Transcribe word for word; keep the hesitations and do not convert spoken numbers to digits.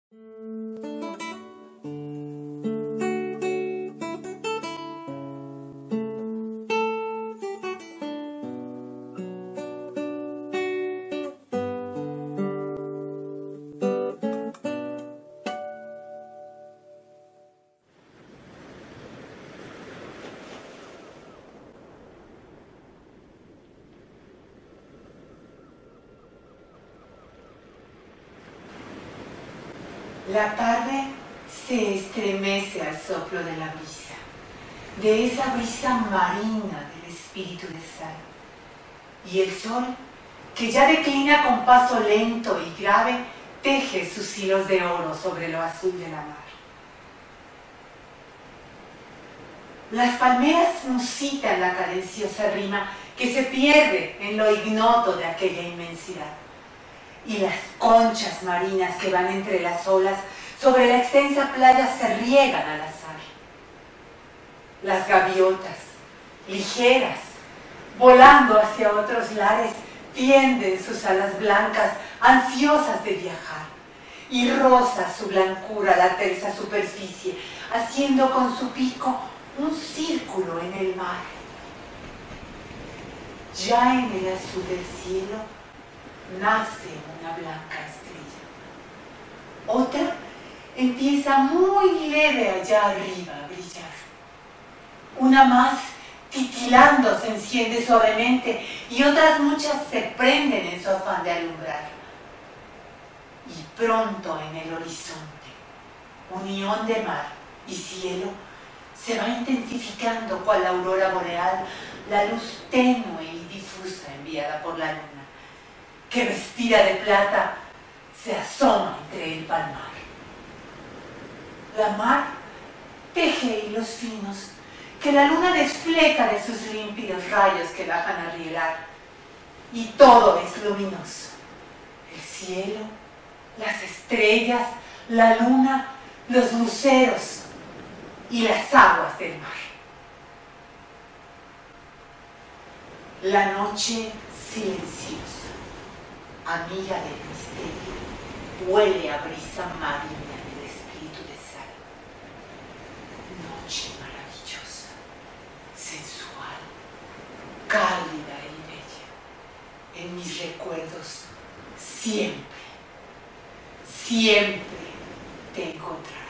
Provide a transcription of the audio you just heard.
La tarde se estremece al soplo de la brisa, de esa brisa marina del espíritu de sal. Y el sol, que ya declina con paso lento y grave, teje sus hilos de oro sobre lo azul de la mar. Las palmeras musitan la cadenciosa rima que se pierde en lo ignoto de aquella inmensidad. Y las conchas marinas que van entre las olas sobre la extensa playa se riegan al azar. Las gaviotas, ligeras, volando hacia otros lares, tienden sus alas blancas, ansiosas de viajar, y roza su blancura la tersa superficie, haciendo con su pico un círculo en el mar. Ya en el azul del cielo nace una blanca estrella. Otra empieza muy leve allá arriba a brillar. Una más, titilando, se enciende suavemente y otras muchas se prenden en su afán de alumbrar. Y pronto en el horizonte, unión de mar y cielo, se va intensificando cual la aurora boreal la luz tenue y difusa enviada por la luna, que vestida de plata se asoma entre el palmar. La mar teje hilos finos que la luna desfleca de sus límpidos rayos que bajan a rielar, y todo es luminoso: el cielo, las estrellas, la luna, los luceros y las aguas del mar. La noche silenciosa, amiga del misterio, huele a brisa marina del espíritu de sal. Noche maravillosa, sensual, cálida y bella. En mis recuerdos siempre, siempre te encontrarás.